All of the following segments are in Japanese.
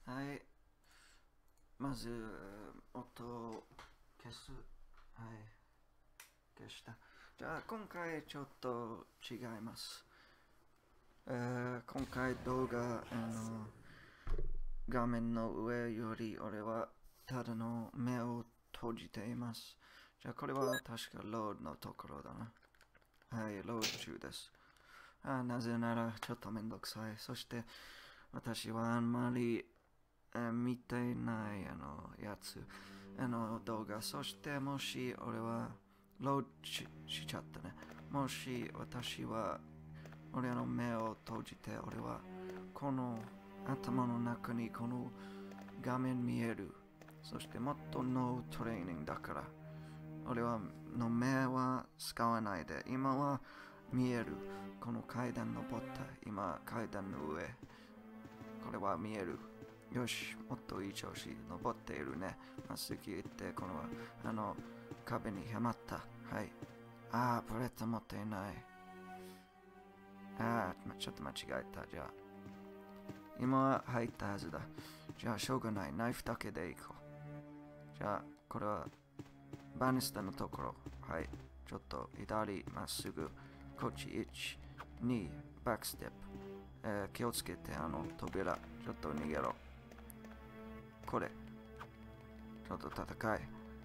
はい。まず、音を消す。はい。消した。じゃあ、今回ちょっと違います。今回動画、画面の上より俺はただの目を閉じています。じゃあ、これは確かロードのところだな。はい、ロード中です。なぜならちょっとめんどくさい。そして私はあんまり見ていないやつ、動画。そしてもし俺はロードしちゃったね。もし私は俺の目を閉じて俺はこの頭の中にこの画面見える。そしてもっとのトレーニングだから俺はの目は使わないで今は見えるこの階段登った今階段の上これは見えるよしもっといい調子登っているねまっすぐ行ってこの壁にはまったはいプレット持っていないちょっと間違えたじゃあ今は入ったはずだじゃあしょうがないナイフだけでいこうじゃあこれはバニスタのところはいちょっと左まっすぐこっち1、2バックステップ、気をつけて扉ちょっと逃げろこれちょっと戦い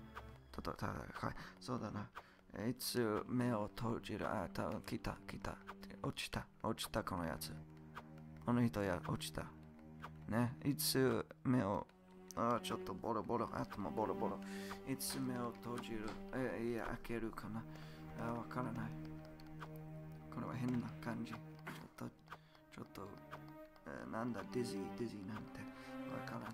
そうだないつ目を閉じる多分来た落ちたこのやつこの人落ちたねいつ目をちょっとボロボロ頭ボロボロいつ目を閉じる開けるかなわからないこれは変な感じちょっとなんだディズニーなんてわからん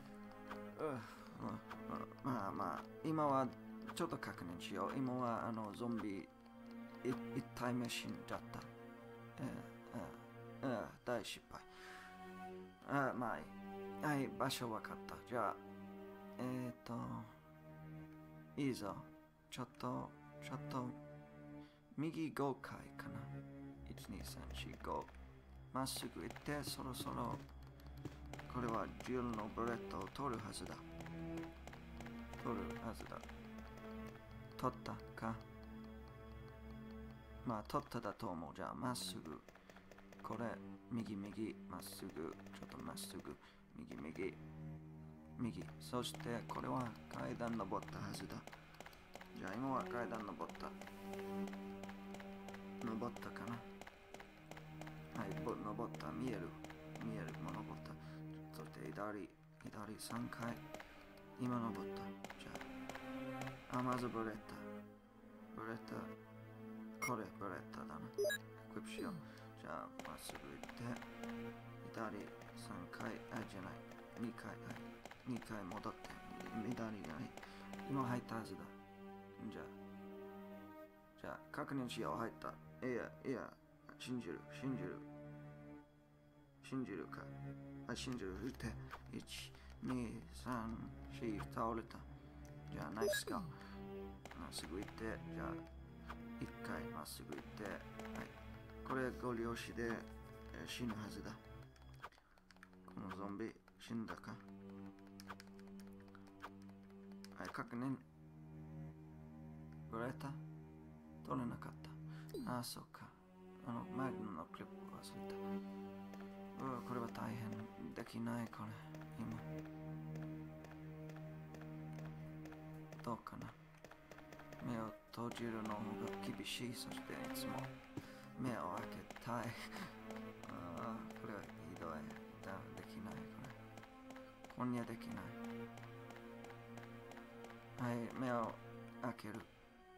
まあ今はちょっと確認しよう今はゾンビ一体目死んじゃった大失敗まあはい場所わかったじゃあいいぞちょっと右5回かな12345まっすぐ行ってそろそろこれはジルのブレットを取るはずだ取ったかまあ取っただと思うじゃあまっすぐこれ右まっすぐちょっとまっすぐ右そしてこれは階段登ったはずだじゃあ今は階段登ったかなはい登った見えるもう登ったそして左3回今登ったじゃあまずブレッタこれブレッタだなエクイプしようじゃあまっすぐ行って左3回じゃない2回2回戻って左今入ったはずだじゃあ確認しよう入ったいや信じるか信じる打って1、2、3、4倒れたじゃあナイスかまっすぐ行ってじゃあ1回まっすぐ行ってはいこれご了承で死ぬはずだこのゾンビ死んだかはい確認ブレた取れなかったそうかマグナのクリップ忘れたこれは大変できないこれ今どうかな目を閉じるのが厳しいそしていつも目を開けたいこれはひどいできないこれ今夜できないはい目を開ける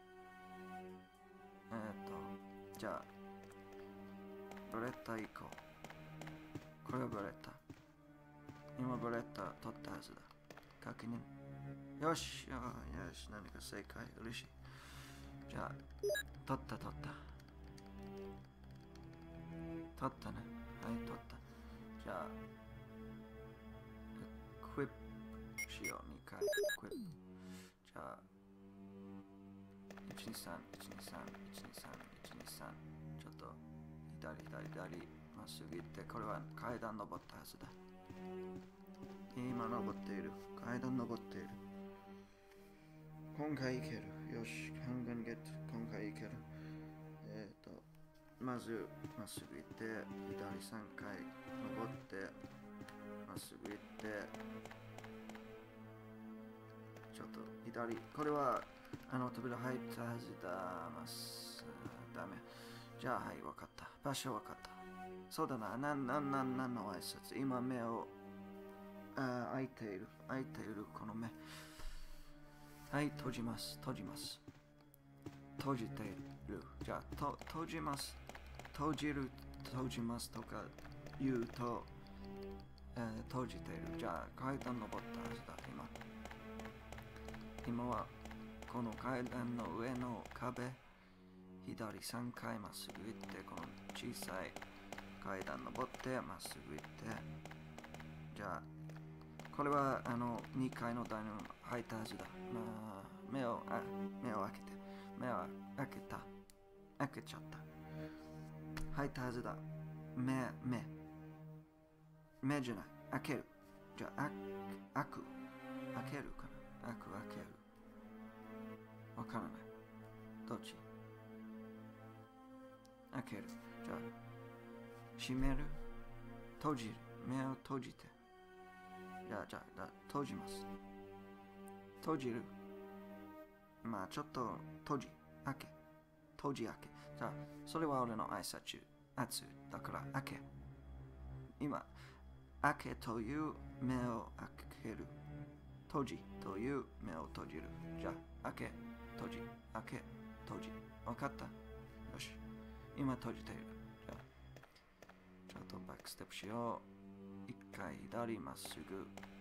じゃあブレッタ行こうこれはブレッタ今ブレッタ取ったはずだ確認よし何か正解嬉しいじゃあ取ったねはい取ったじゃあクイップしよう2回クイップじゃあ123ちょっと左まっすぐ行ってこれは階段登ったはずだ登っている。階段登っている。今回行ける。よし、半分ゲット。今回行ける。まず、まっすぐ行って、左3回登って、まっすぐ行って、ちょっと左、これは、扉入ったはずだます。ダメ。じゃあ、はい、わかった。場所わかった。そうだな、なんの挨拶。今、目を、開いている、この目。はい、閉じます。閉じている。じゃあ、閉じます。閉じますとか言うと、閉じている。じゃあ、階段登ったはずだ、今は、この階段の上の壁、左3回まっすぐ行って、この小さい階段登って、まっすぐ行って、じゃあ、これは2階のダイニング入ったはずだ。目を開けて。目を開けちゃった。入ったはずだ。目じゃない。開ける。じゃあ、開けるかな。開ける。わからない。どっち？開ける。じゃあ、閉める。閉じる。目を閉じて。じゃあ、閉じます。閉じる。まあ、ちょっと閉じ、開け。じゃあ、それは俺の挨拶だから開け。今、開けという目を開ける。閉じという目を閉じる。じゃあ、開け、閉じ。わかった？よし。今閉じている。じゃあ、ちょっとバックステップしよう。一回左まっすぐ。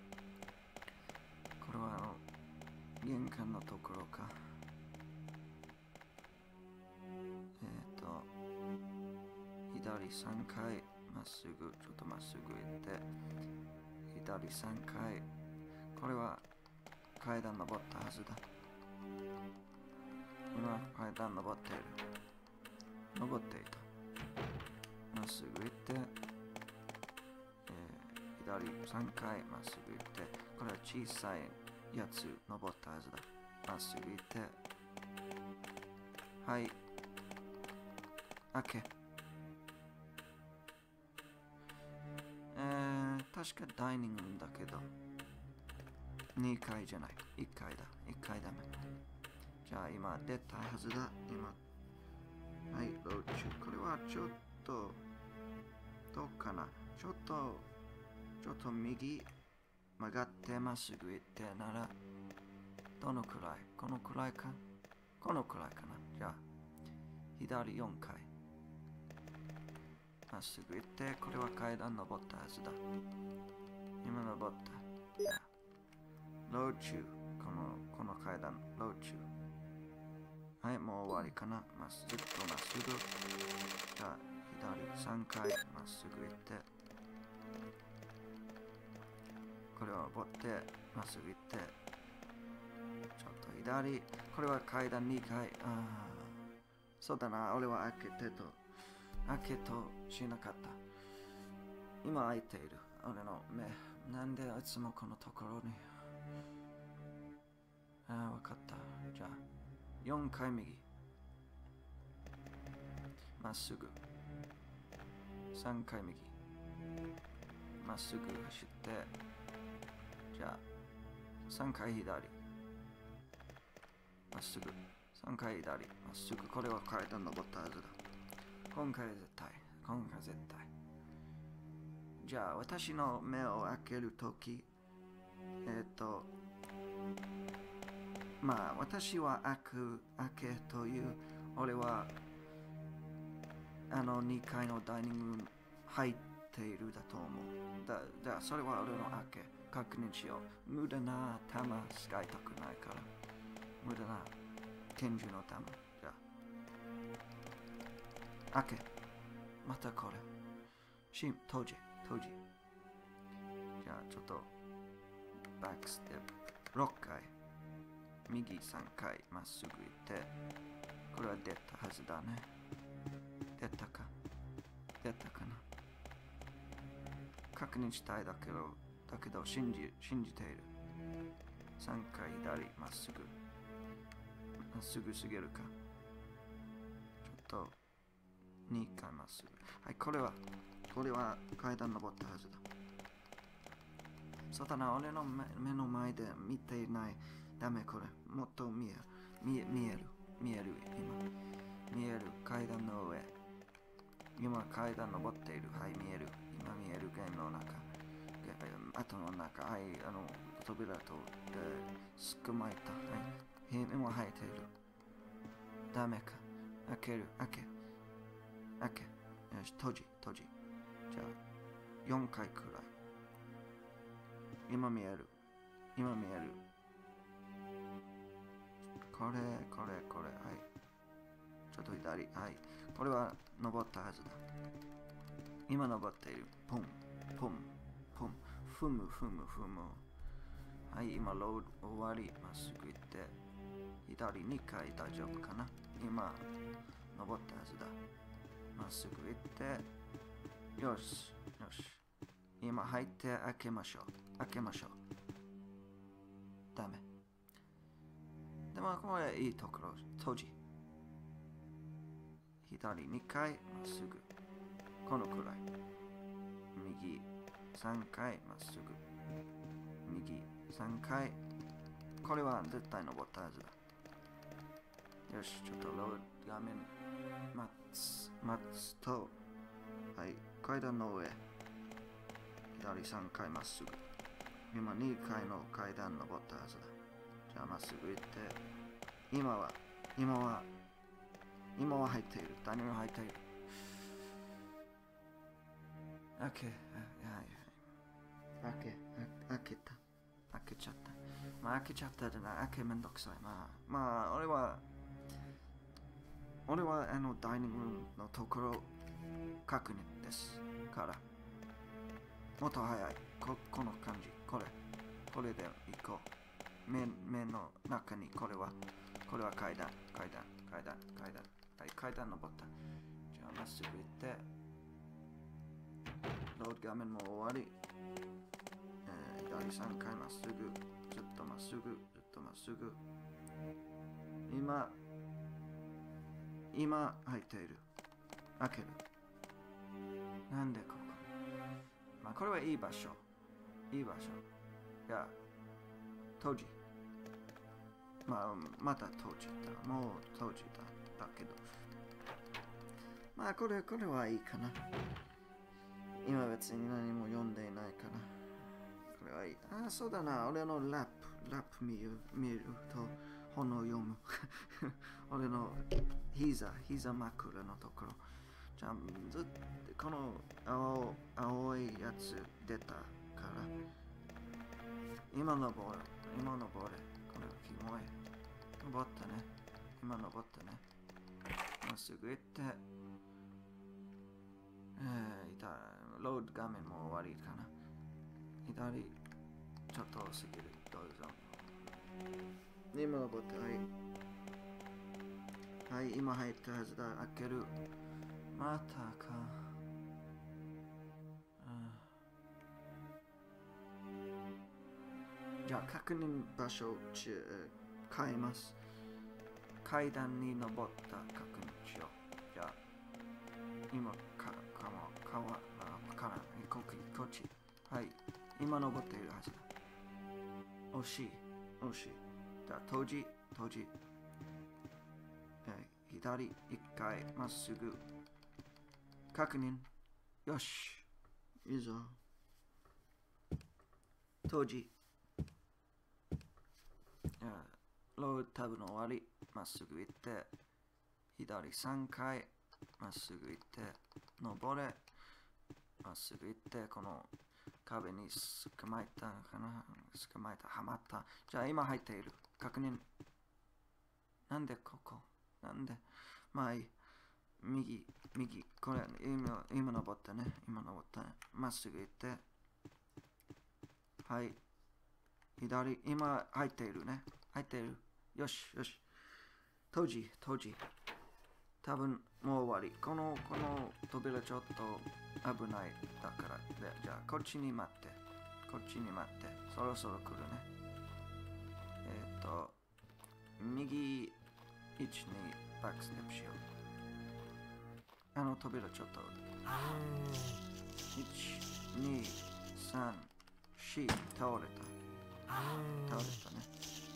これは玄関のところか。左3回まっすぐ、ちょっとまっすぐ行って、左3回。これは階段登ったはずだ。今階段登っている。登っていた。まっすぐ行って、左3回まっすぐ行って、これは小さいやつ登ったはずだ。まっすぐ行って、はい。開け。確かダイニングだけど、2階じゃない。1階だ。1階だめ。じゃあ今出たはずだ。今。はい、ローチ。これはちょっと、どうかな。ちょっと右曲がってまっすぐ行ってなら、どのくらい？このくらいかな。じゃあ、左4階。まっすぐ行って、これは階段登ったはずだ。今登った。ローチュー。この階段、ローチュー。はい、もう終わりかな。ずっとまっすぐ。じゃあ、左3階まっすぐ行って。これを登って、まっすぐ行って。ちょっと左。これは階段2階。そうだな、俺は開けとしなかった。今開いている。俺の目。なんでいつもこのところに。わかった。じゃあ、4回右。まっすぐ。3回右。まっすぐ走って。じゃあ、3回左。まっすぐ。3回左。まっすぐ。これは階段登ったはずだ。今回絶対。じゃあ、私の目を開けるとき、まあ、私は開けという、俺は、2階のダイニングルーム入っているだと思う。それは俺の開け、確認しよう。無駄な玉使いたくないから。無駄な拳銃の玉。じゃあ、開け。またこれ。閉じ。じゃあ、ちょっと、バックステップ6回。右3回まっすぐ行って、これは出たはずだね。出たかな。確認したいだけだけど信じている。3回左、まっすぐ。まっすぐすぎるか。ちょっと、2回まっすぐ。はい、これは階段登ったはずだ。そうだな、俺の目の前で見ていない。ダメこれ。もっと見える。今。見える階段の上。今階段登っている。はい、見える。今見えるゲームの中。後の中、はい、扉と、すくまいた。はい、今入っている。ダメか。開け。よし、閉じ。じゃあ、4回くらい。今見える。これ。はい。ちょっと左。はい。これは登ったはずだ。今登っている。ポン。踏む。はい、今ロード終わり。まっすぐ行って。左2回大丈夫かな。今登ったはずだ。まっすぐ行って。よし。今入って開けましょう。ダメ。でもこれいいところ。閉じ。左2回まっすぐ。このくらい。右3回まっすぐ。右3回。これは絶対登ったはずだ。よし、ちょっとロード画面待つと。はい、階段の上。左3回まっすぐ。今2回の階段登ったはずだ。じゃあまっすぐ行って。今は入っている。何も入っている。開けちゃった。開けちゃったじゃない。めんどくさい。まあ、俺はダイニングルームのところ確認ですから。もっと早い。この感じ。これで行こう。目の中にこれは階段。はい、階段登った。じゃあまっすぐ行って。ロード画面も終わり。左3回まっすぐ。ずっとまっすぐ。今入っている。開ける。なんでここ。まあこれはいい場所。いや、閉じ。また閉じた。もう閉じた。だけど。まあこれはいいかな。今別に何も読んでいないから。これはいい。そうだな。俺のラップ見ると本を読む。俺の膝枕のところ。じゃあずっとこの青いやつ出たから。今登れ。これはキモい。登ったね。まっすぐ行って。ロード画面も終わりかな。左、ちょっと多すぎる。どうぞ。今登って、はい、今入ったはずだ。開ける。またか。じゃあ、確認場所を変えます。階段に登った確認しよう。じゃあ、今、こっち。はい。今登っているはずだ。惜しい。じゃあ、閉じ。左1回まっすぐ。確認。よし。いいぞ。閉じ。ロードタブの終わり。まっすぐ行って。左3回。まっすぐ行って。登れ。まっすぐ行って、この壁に捕まえたかな。はまった。じゃあ今入っている。確認。なんでここ。まあいい。右。これ、今登ったね。まっすぐ行って。はい。左。今入っているね。よし。閉じ。多分もう終わり。この扉ちょっと危ないだから。じゃあこっちに待って。 こっちに待って。そろそろ来るね。右1にバックステップしよう。扉ちょっと。1、2、3、4、倒れた。倒れたね。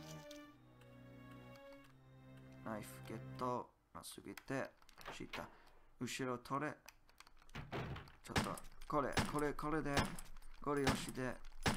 ナイフゲット、まっすぐ行って、下、後ろ取れ。ちょっと、これで、ゴリ押しで、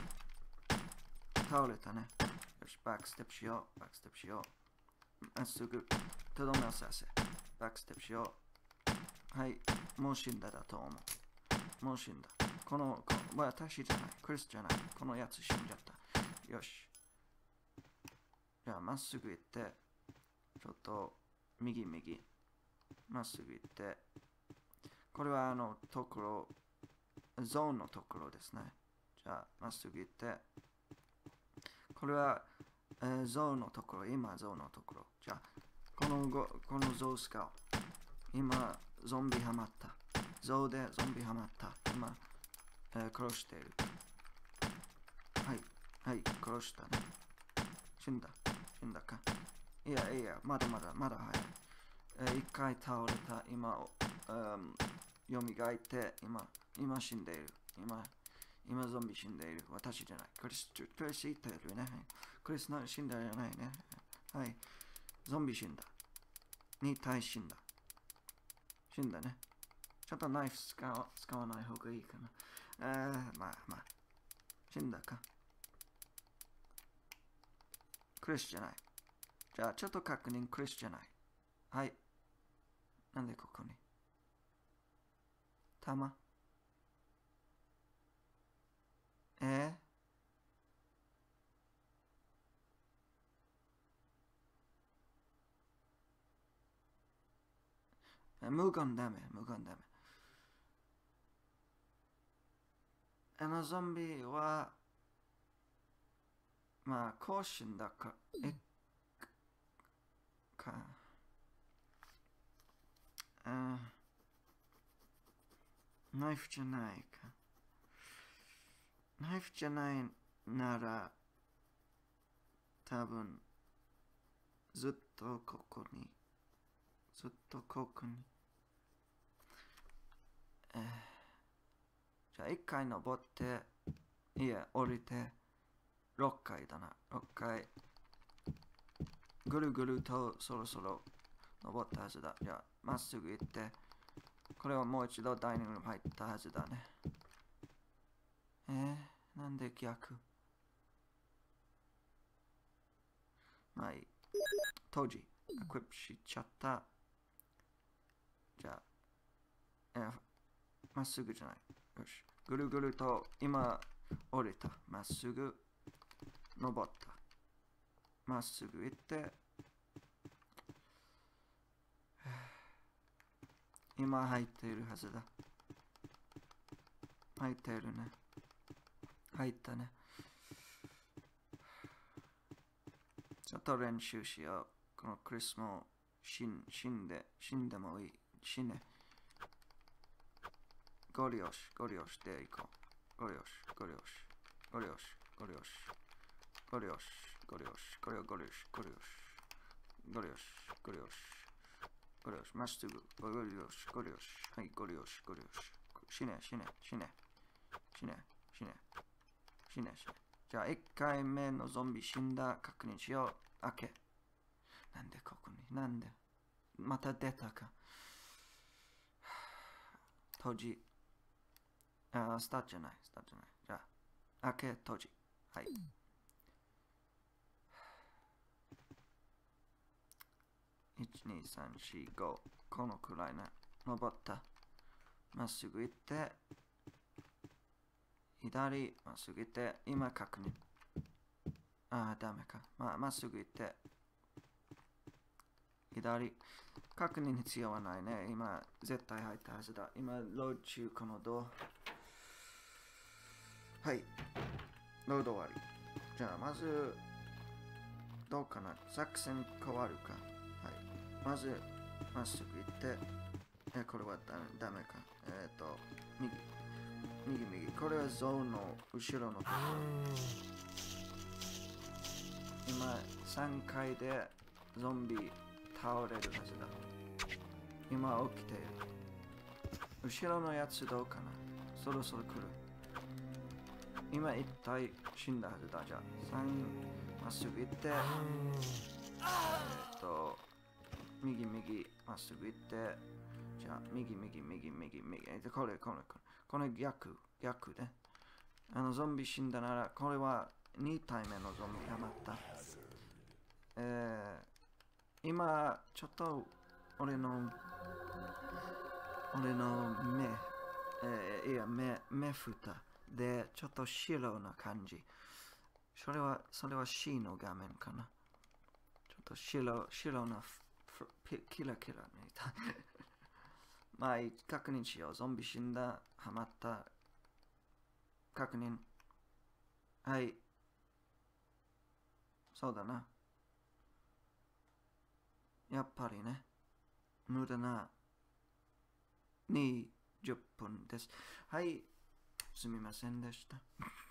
倒れたね。よし、バックステップしよう。まっすぐ、とどめをさせ。バックステップしよう。はい、もう死んだだと思う。もう死んだ。私じゃない、クリスじゃない。このやつ死んじゃった。よし。じゃあ、まっすぐ行って、ちょっと、右。まっすぐ行って、これはところ、ゾーンのところですね。じゃあ、まっすぐ行って、これは、ゾーンのところ、今ゾーンのところ。じゃあ、このゾウ使う。今、ゾンビハマった。ゾウでゾンビハマった。今、殺している。はい、殺したね。死んだか。いや、まだ早い。一回倒れた。今、蘇って、今死んでいる。今ゾンビ死んでいる。私じゃない。クリス言ってるね。クリスの死んだじゃないね。はい。ゾンビ死んだ。2体死んだ。死んだね。ちょっとナイフ使わない方がいいかな。まあ。死んだか。クリスじゃない。じゃあ、ちょっと確認、クリスじゃない。はい。なんでここに弾無言ダメ。ゾンビは、まあ、更新だか、ナイフじゃないか。ナイフじゃないなら、多分、ずっとここに。じゃあ、1回登って、降りて、6階だな。6階。ぐるぐるとそろそろ登ったはずだ。じゃあ、まっすぐ行って、これはもう一度ダイニングに入ったはずだね。なんで逆？まあいい。当時、エクイプしちゃった。じゃあ、まっすぐじゃない。よし。ぐるぐると今降りた。まっすぐ登った。まっすぐ行って、今入っているはずだ。入っているね。入ったね。ちょっと練習しよう。このクリスも死んでもいい。死ね。ゴリ押しでいこう。ゴリ押し。まっすぐ。ゴリ押し。はい、ゴリ押し。死ね。じゃあ、1回目のゾンビ死んだ確認しよう。開け。なんでここになんでまた出たか。閉じ。スタートじゃない。じゃあ、開け、閉じ。はい。1、2、3、4、5。このくらいね。登った。まっすぐ行って、左、まっすぐ行って、今確認。ダメか。まっすぐ行って、左。確認必要はないね。今、絶対入ったはずだ。今、ロード中、このドア。はい。ロード終わり。じゃあ、まず、どうかな。作戦変わるか。はい。まず、まっすぐ行って、これはダメか。右。 右右。これはゾウの後ろのところ。今3階でゾンビ倒れるはずだ。今起きている。後ろのやつどうかな。そろそろ来る。今一体死んだはずだ。じゃあ3まっすぐ行って、右右まっすぐ行って、じゃあ右右右右右。これ逆ね。ゾンビ死んだなら、これは2体目のゾンビがまた。今ちょっと俺の目ふたでちょっと白な感じ。それは C の画面かな。ちょっと白なキラキラみたい。まあ確認しよう。ゾンビ死んだ、はまった。確認。はい。そうだな。やっぱりね。無駄な20分です。はい。すみませんでした。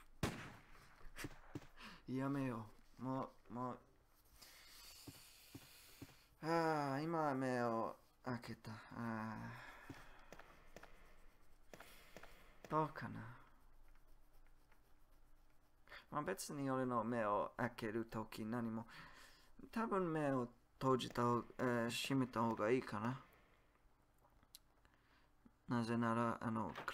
やめよう。もう。今目を開けた。どうかな。まあ別に俺の目を開けるとき何も、多分目を閉じた閉めた方がいいかな。なぜなら、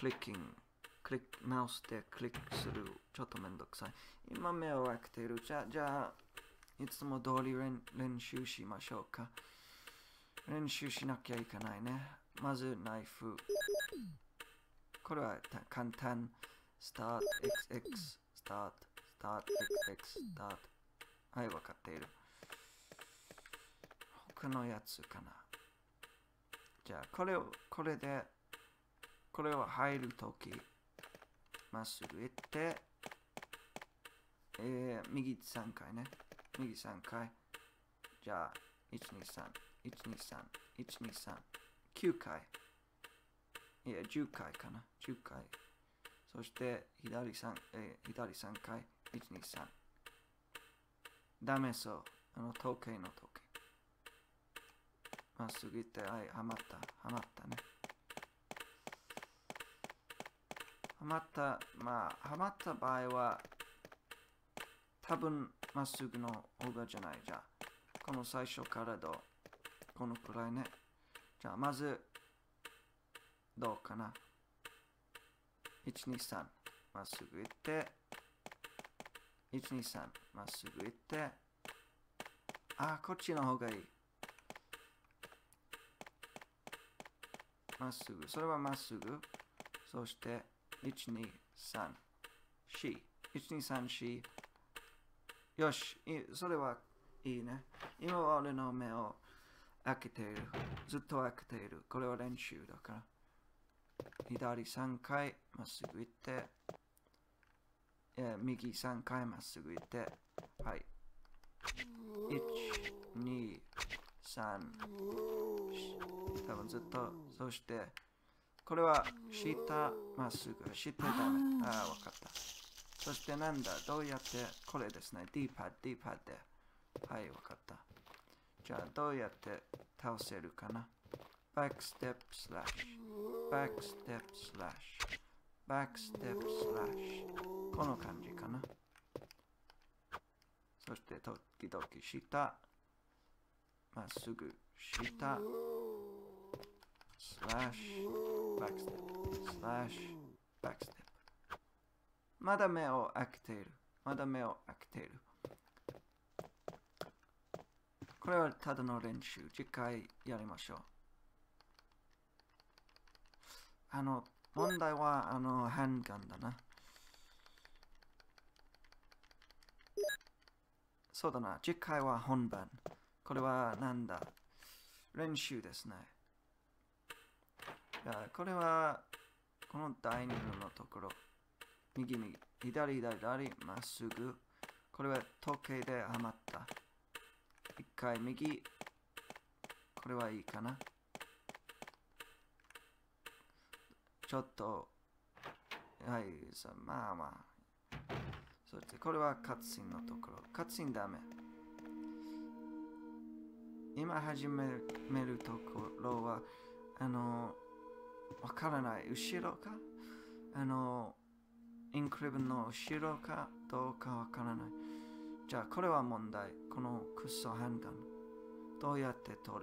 マウスでクリックする。ちょっとめんどくさい。今目を開けている。じゃあ、いつも通り練習しましょうか。練習しなきゃいけないね。まずナイフ。これは簡単。スタート XX、スタート XX、スタート。はい、わかっている。他のやつかな。じゃあ、これは入るとき、まっすぐ行って、右3回ね。右3回。じゃあ、1、2、3、1、2、3、1、2、3、9回。いや、10回かな。10回。そして、左3回。1、2、3。ダメそう。時計の時計。まっすぐ行って、はい、はまったね。はまった場合は、多分まっすぐの方がじゃない。じゃあ、この最初からこのくらいね。じゃあ、まず、どうかな。1、2、3、まっすぐ行って、1、2、3、まっすぐ行って、こっちの方がいい。まっすぐ。それはまっすぐ。そして、1、2、3、4。1、2、3、4。よし。それはいいね。今は俺の目を開けている。ずっと開けている。これは練習だから。左3回まっすぐ行って、右3回まっすぐ行って、はい。1、2、3、多分ずっと、そして、これは下まっすぐ、下ダメ。わかった。そしてなんだ、どうやって、これですね、D パッドで。はい、わかった。じゃあ、どうやって倒せるかな。バックステップスラッシュ。バックステップスラッシュ。バックステップスラッシュ。この感じかな。そして、時々下。まっすぐ下。スラッシュ。バックステップ。スラッシュ。バックステップ。まだ目を開けている。これはただの練習。次回やりましょう。問題は、ハンガンだな。そうだな。次回は本番。これはなんだ。練習ですね。これは、この第2のところ。右、左、まっすぐ。これは時計ではまった。一回右。これはいいかな。ちょっとはい、まあまあ。そしてこれはカツシンのところ。カツシンダメ。今始めるところは、わからない。後ろかインクリブの後ろかどうかわからない。じゃあ、これは問題。このクッソハンガン。どうやって取る？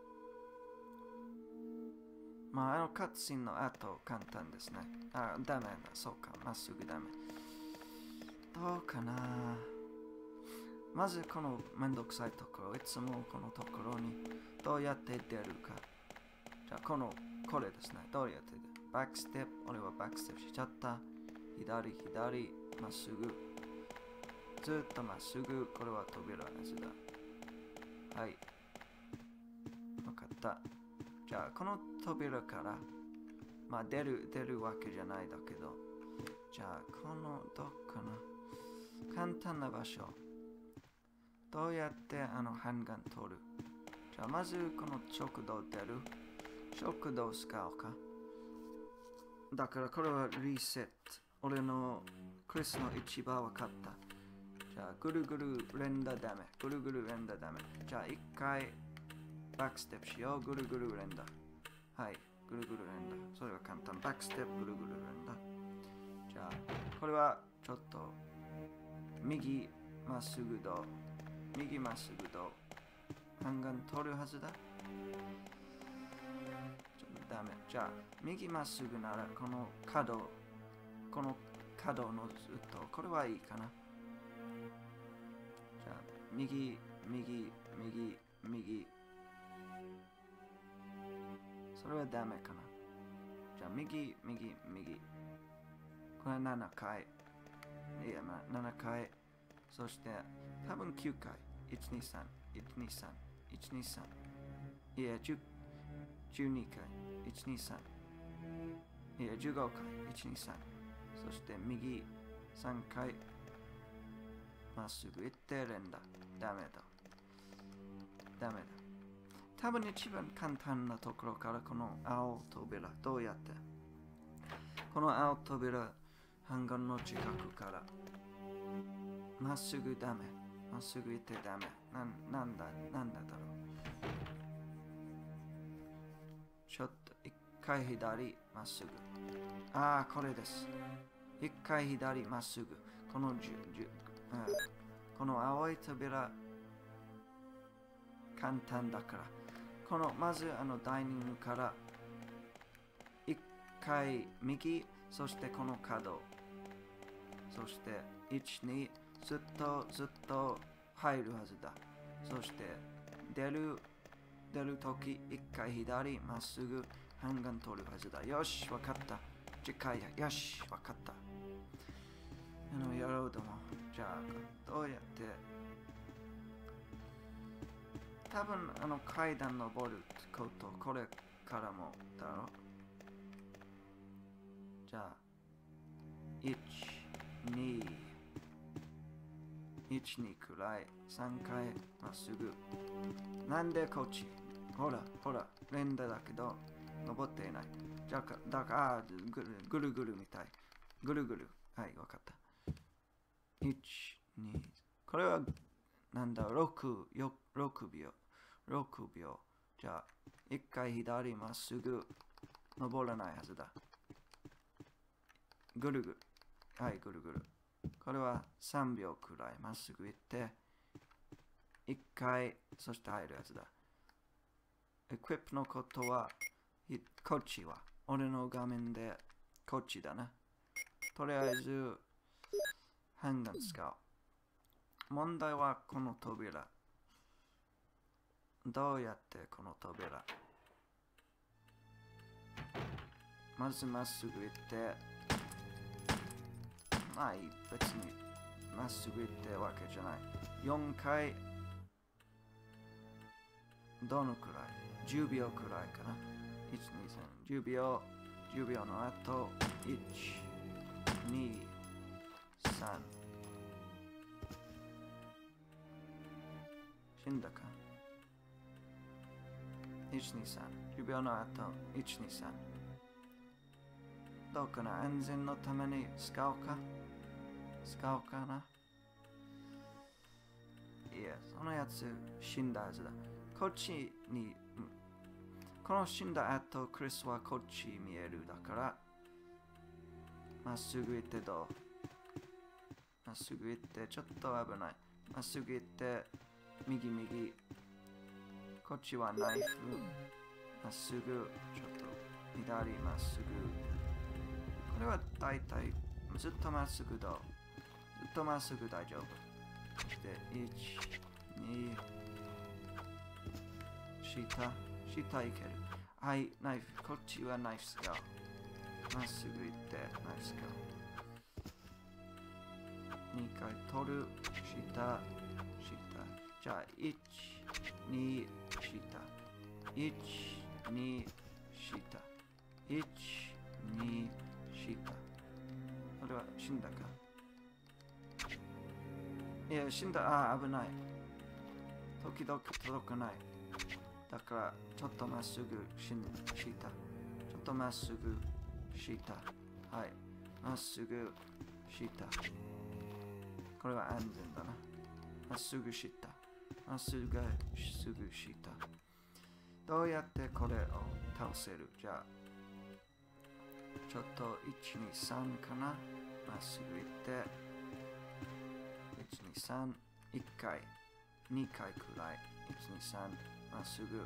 まあ、カッツシンの後、簡単ですね。あ、ダメだ。そうか。まっすぐダメ。どうかな。まずこのめんどくさいところ、いつもこのところにどうやって出るか。じゃあ、これですね。どうやって出る？バックステップ、俺はバックステップしちゃった。左、まっすぐ。ずっとまっすぐ。これは扉のやつだ。はい。わかった。じゃあ、この扉から、まあ出るわけじゃないだけど、じゃあ、このどっかな。簡単な場所。どうやってハンガン取る？じゃあ、まずこの食堂出る。食堂使うか。だからこれはリセット。俺のクリスの一番分かった。じゃあ、ぐるぐる連打ダメ。ぐるぐる連打ダメ。じゃあ、一回バックステップしよう。ぐるぐる連打。はい。ぐるぐる連打。それは簡単。バックステップぐるぐる連打。じゃあ、これはちょっと右まっすぐと右まっすぐとハンガン取るはずだ。ダメ。じゃあ、右まっすぐならこの角のずっと、これはいいかな。じゃあ、右。それはダメかな。じゃあ、右。これは7回。いや、まあ、7回。そして、多分9回。1、2、3。いや、12回。1、2、3。いや、15回。1、2、3。そして、右3回。まっすぐ行って連打。ダメだ。多分一番簡単なところからこの青扉。どうやってこの青扉、ハンガンの近くからまっすぐダメ。まっすぐ行ってダメ。なんだろう。ちょっと一回左まっすぐ。ああ、これです。一回左まっすぐ。この青い扉、簡単だから。まずダイニングから一回右、そしてこの角。そして1、2、ずっと入るはずだ。そして出るとき一回左まっすぐハンガン取るはずだ。よし、わかった。次回よし、わかった。やろうとも。じゃあ、どうやって多分階段登ること、これからもだろう。じゃあ、1、2くらい、3回まっすぐ。なんでこっち？ほら、連打だけど、登っていない。だから、ぐるぐるみたい。ぐるぐる。はい、わかった。1、2、これは、なんだ、6秒。じゃあ、1回左まっすぐ、登らないはずだ。ぐるぐる。はい、ぐるぐる。これは3秒くらいまっすぐ行って、1回、そして入るやつだ。エクイプのことは、こっちは。俺の画面で、こっちだな。とりあえず、ハンガン使う。問題はこの扉。どうやってこの扉？まずまっすぐ行って、まあいい、別にまっすぐ行ってわけじゃない。4回、どのくらい？ 10 秒くらいかな。1、2、3、10秒の後、1、2、3。死んだか？ 1、2、3。10秒の後、1、2、3。 どうかな、安全のために使うかな。いや、そのやつ死んだはずだ。こっちに、この死んだ後、クリスはこっち見えるだから、まっすぐ行ってどう？まっすぐ行って、ちょっと危ない。まっすぐ行って、右。こっちはナイフ。まっすぐ、ちょっと左まっすぐ。これは大体、ずっとまっすぐどう？ずっとまっすぐ大丈夫。そして、1、2、下いける。はい、ナイフ。こっちはナイフ使う。まっすぐ行って、ナイフ使う。2回取る。下。じゃあ、1、2、下。1、2、下。1、2、下。これは死んだか？いや、死んだ。危ない。時々届かない。だから、ちょっとまっすぐ下。ちょっとまっすぐ下。はい。まっすぐ下。これは安全だな。まっすぐ下。まっすぐ下。どうやってこれを倒せる？じゃあ、ちょっと1、2、3かな。まっすぐ行って、1、2、3、1回、2回くらい。1、2、3、まっすぐ。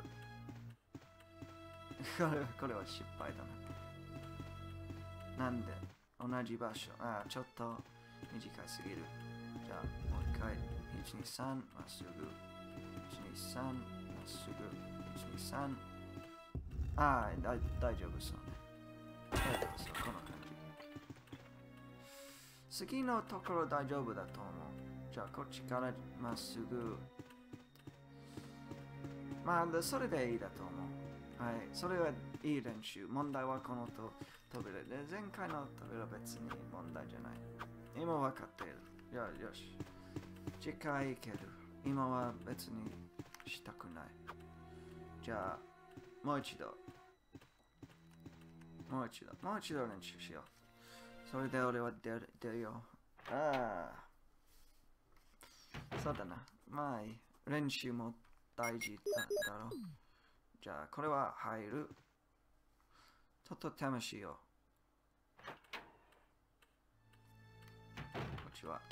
これは失敗だな。なんで同じ場所。ちょっと短すぎる。じゃあ、もう1回。1、2、3、まっすぐ。1、2、3、まっすぐ。1、2、3。大丈夫そうね。大丈夫そう、この感じ。次のところ大丈夫だと思う。じゃあ、こっちからまっすぐ。それでいいだと思う。はい、それはいい練習。問題はこの扉で、前回の扉は別に問題じゃない。今分かっている。よし。次回いける。今は別にしたくない。じゃあ、もう一度練習しよう。それで俺は出るよ。そうだな。練習も大事だろう。じゃあ、これは入る。ちょっと試しよう。こっちは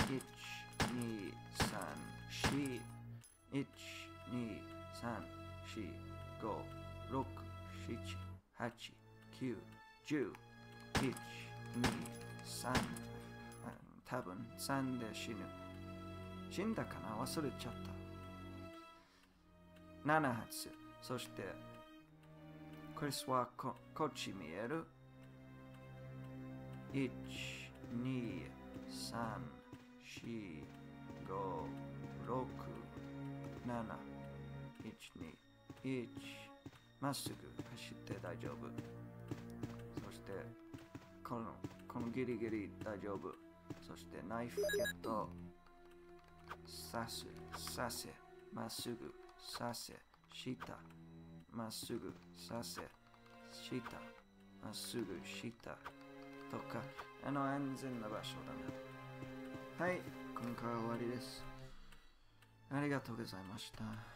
1、2、3、4。1、2、3、4、5、6、7、8、9、10。1、2、3。多分3で死ぬ。死んだかな？忘れちゃった。7発。そして、クリスはこっち見える。1、2、3、4、5、6、7、1、2、1。まっすぐ走って大丈夫。そして、このギリギリ大丈夫。そして、ナイフゲット。刺せ。まっすぐ刺せ。下。まっすぐ刺せ。下。まっすぐ下。とか、安全な場所だね。はい、今回は終わりです。ありがとうございました。